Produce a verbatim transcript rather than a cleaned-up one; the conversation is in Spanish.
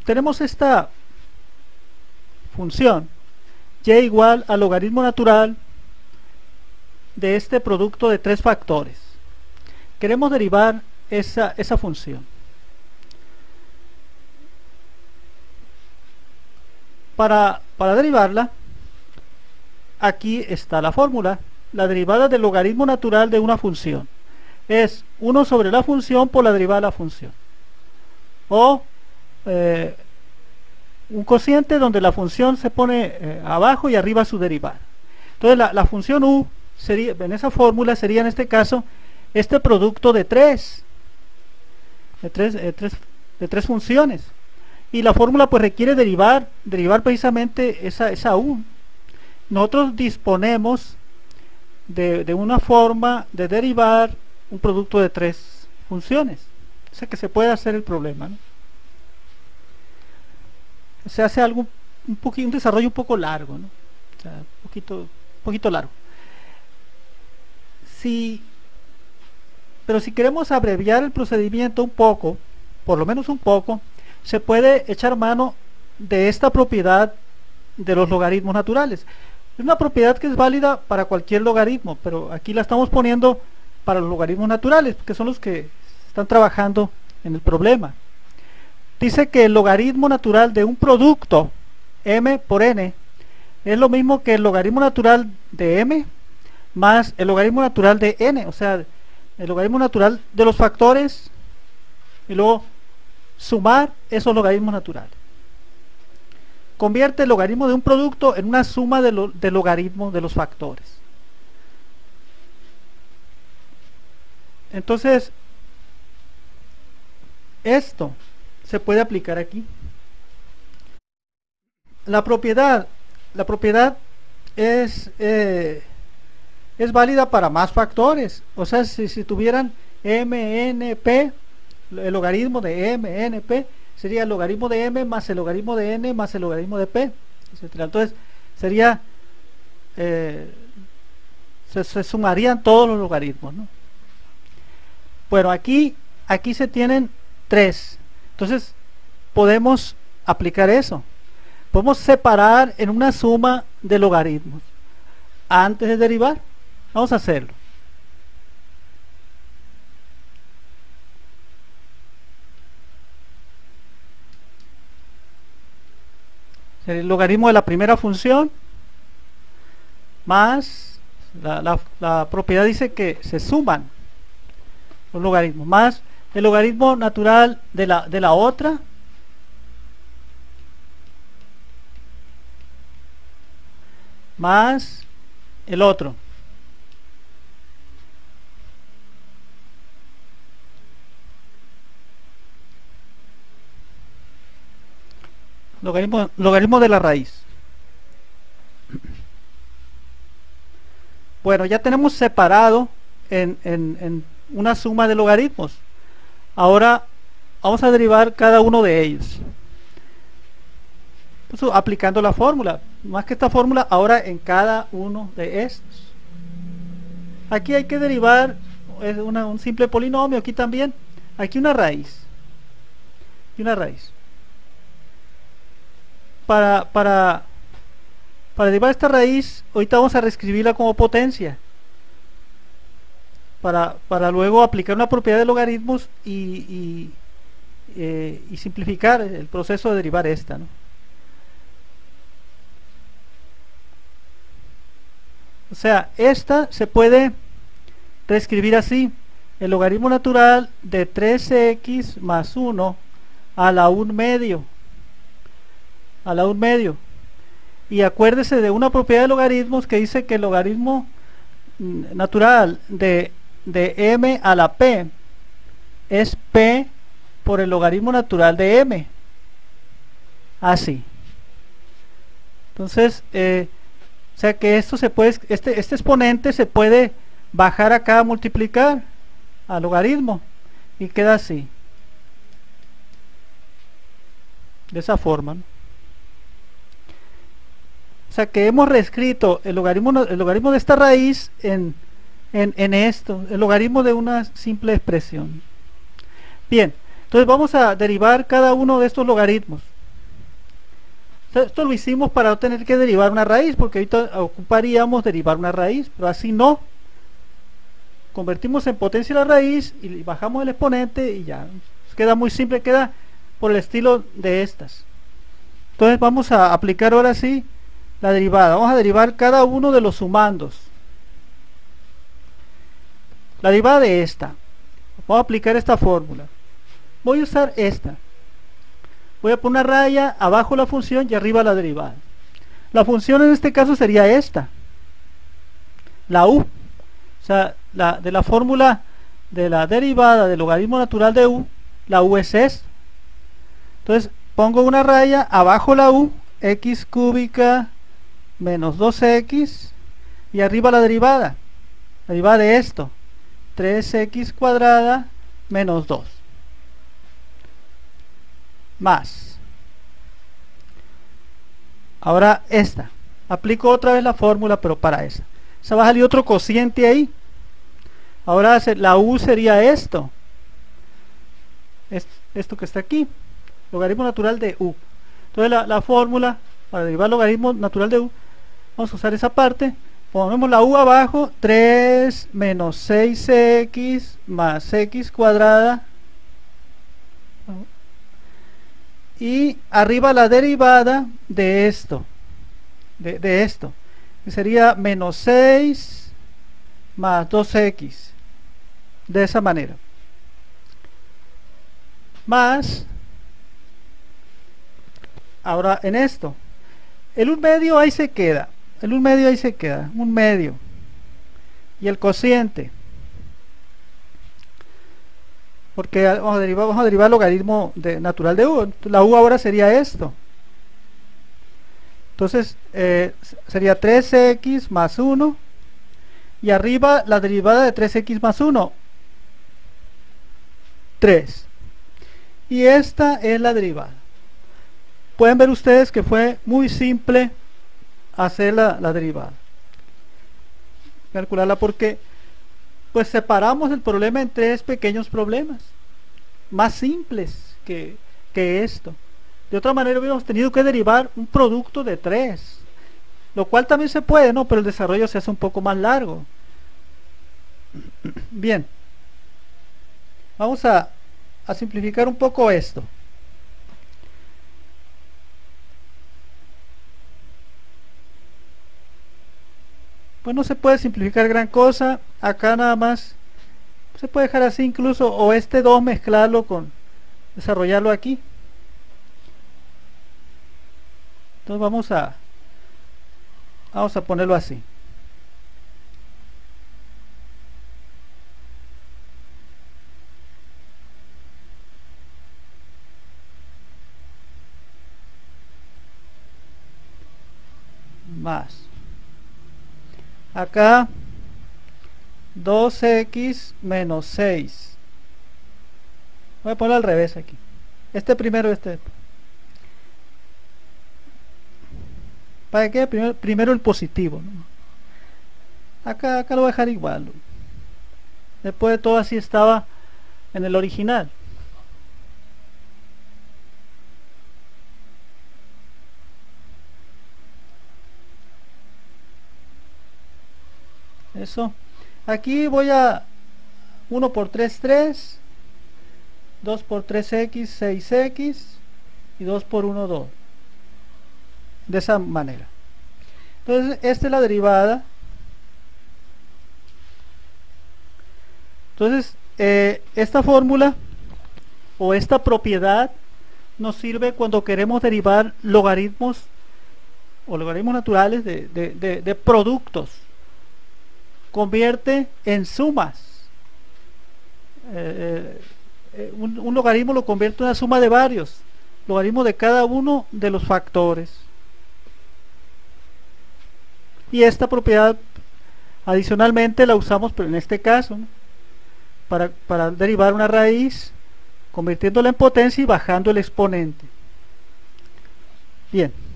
tenemos esta función y igual al logaritmo natural de este producto de tres factores. Queremos derivar esa, esa función. Para, para derivarla, aquí está la fórmula. La derivada del logaritmo natural de una función es uno sobre la función por la derivada de la función, o eh, un cociente donde la función se pone eh, abajo y arriba su derivada. Entonces la, la función u sería, en esa fórmula sería en este caso este producto de tres de tres, eh, tres, de tres funciones, y la fórmula pues requiere derivar derivar precisamente esa, esa u. Nosotros disponemos de, de una forma de derivar un producto de tres funciones, o sea que se puede hacer el problema, ¿no? Se hace algo un poquito, un desarrollo un poco largo, ¿no? O sea, un poquito, un poquito largo. Si, pero si queremos abreviar el procedimiento un poco, por lo menos un poco, se puede echar mano de esta propiedad de los logaritmos naturales. Es una propiedad que es válida para cualquier logaritmo, pero aquí la estamos poniendo para los logaritmos naturales, que son los que están trabajando en el problema. Dice que el logaritmo natural de un producto m por n es lo mismo que el logaritmo natural de m más el logaritmo natural de n, o sea, el logaritmo natural de los factores y luego sumar esos logaritmos naturales. Convierte el logaritmo de un producto en una suma de, lo, de logaritmos de los factores. Entonces, esto se puede aplicar aquí. La propiedad, la propiedad es, eh, es válida para más factores. O sea, si, si tuvieran m, n, p, el logaritmo de m, n, p, sería el logaritmo de m más el logaritmo de n más el logaritmo de p, etcétera. Entonces, sería, eh, se, se sumarían todos los logaritmos, ¿no? Bueno, aquí, aquí se tienen tres. Entonces, podemos aplicar eso. Podemos separar en una suma de logaritmos antes de derivar. Vamos a hacerlo. El logaritmo de la primera función más la, la, la propiedad dice que se suman los logaritmos más el logaritmo natural de la, de la otra más el otro. Logaritmo, logaritmo de la raíz. Bueno, ya tenemos separado en, en, en una suma de logaritmos. Ahora vamos a derivar cada uno de ellos. Entonces, aplicando la fórmula. Más que esta fórmula, ahora en cada uno de estos. Aquí hay que derivar es una, un simple polinomio. Aquí también. Aquí una raíz. Y una raíz. Para, para, para derivar esta raíz, ahorita vamos a reescribirla como potencia. Para, para luego aplicar una propiedad de logaritmos y, y, eh, y simplificar el proceso de derivar esta, ¿no? O sea, esta se puede reescribir así: el logaritmo natural de tres x más uno a la un medio a la un medio. Y acuérdese de una propiedad de logaritmos que dice que el logaritmo natural de, de m a la p es p por el logaritmo natural de m. Así. Entonces, eh, o sea que esto se puede, este, este exponente se puede bajar acá a multiplicar al logaritmo y queda así. De esa forma, ¿no? O sea que hemos reescrito el logaritmo, el logaritmo de esta raíz en, en, en esto, el logaritmo de una simple expresión. Bien, entonces vamos a derivar cada uno de estos logaritmos. Esto lo hicimos para no tener que derivar una raíz, porque ahorita ocuparíamos derivar una raíz, pero así no. Convertimos en potencia la raíz y bajamos el exponente y ya. Queda muy simple, queda por el estilo de estas. Entonces vamos a aplicar ahora sí la derivada. Vamos a derivar cada uno de los sumandos. La derivada de esta. Vamos a aplicar esta fórmula. Voy a usar esta. Voy a poner una raya, abajo la función y arriba la derivada. La función en este caso sería esta. La u. O sea, la, de la fórmula de la derivada del logaritmo natural de u, la u es esta. Entonces pongo una raya, abajo la u, x cúbica menos dos x, y arriba la derivada. La derivada de esto, tres x cuadrada menos dos. Más. Ahora esta. Aplico otra vez la fórmula, pero para esa. Se va a salir otro cociente ahí. Ahora la u sería esto. Esto que está aquí. Logaritmo natural de u. Entonces la, la fórmula para derivar logaritmo natural de u, vamos a usar esa parte. Ponemos la u abajo, tres menos seis x más x cuadrada. Y arriba la derivada de esto. De, de esto. Que sería menos seis más dos x. De esa manera. Más. Ahora en esto. El un medio ahí se queda. El un medio ahí se queda. Un medio. Y el cociente. Porque vamos a derivar, vamos a derivar el logaritmo de, natural de u. La u ahora sería esto. Entonces eh, sería tres x más uno. Y arriba la derivada de tres x más uno. tres. Y esta es la derivada. Pueden ver ustedes que fue muy simple hacer la, la derivada. Calcularla porque pues separamos el problema en tres pequeños problemas más simples que, que esto. De otra manera hubiéramos tenido que derivar un producto de tres, lo cual también se puede, ¿no? Pero el desarrollo se hace un poco más largo. Bien, vamos a, a simplificar un poco esto. Pues no se puede simplificar gran cosa. Acá nada más se puede dejar así incluso, o este dos mezclarlo con desarrollarlo aquí. Entonces vamos a vamos a ponerlo así. Más acá dos x menos seis. Voy a poner al revés aquí. Este primero, este. ¿Para qué? Primero, primero el positivo, ¿no? Acá, acá lo voy a dejar igual, ¿no? Después de todo así estaba en el original. Eso. Aquí voy a uno por tres, tres, dos por tres x, seis x y dos por uno, dos. De esa manera. Entonces esta es la derivada. Entonces eh, esta fórmula o esta propiedad nos sirve cuando queremos derivar logaritmos o logaritmos naturales de, de, de, de productos. Convierte en sumas. Eh, eh, un, un logaritmo lo convierte en una suma de varios. Logaritmo de cada uno de los factores. Y esta propiedad adicionalmente la usamos, pero en este caso, ¿no? para, para derivar una raíz, convirtiéndola en potencia y bajando el exponente. Bien.